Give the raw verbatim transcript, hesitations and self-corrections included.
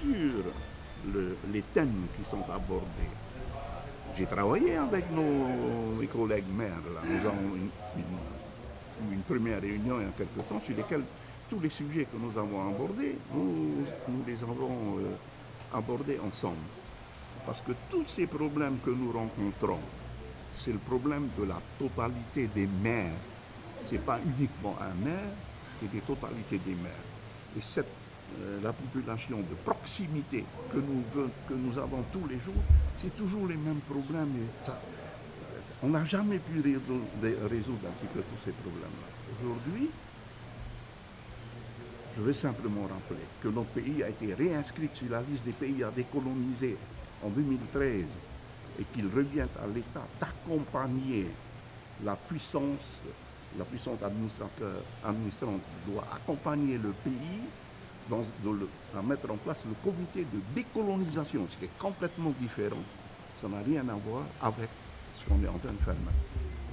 sur le, les thèmes qui sont abordés. J'ai travaillé avec nos, mes collègues maires. Là. Nous avons une, une, une première réunion il y a quelque temps sur lesquels tous les sujets que nous avons abordés, nous, nous les avons euh, abordés ensemble. Parce que tous ces problèmes que nous rencontrons, c'est le problème de la totalité des maires. Ce n'est pas uniquement un maire, c'est des totalités des maires. Et cette, euh, la population de proximité que nous, que nous avons tous les jours, c'est toujours les mêmes problèmes. Et ça, on n'a jamais pu résoudre, résoudre un petit peu tous ces problèmes-là. Aujourd'hui, je veux simplement rappeler que notre pays a été réinscrit sur la liste des pays à décoloniser en deux mille treize et qu'il revient à l'État d'accompagner la puissance, la puissance administrante doit accompagner le pays dans, dans le, à mettre en place le comité de décolonisation, ce qui est complètement différent. Ça n'a rien à voir avec ce qu'on est en train de faire maintenant.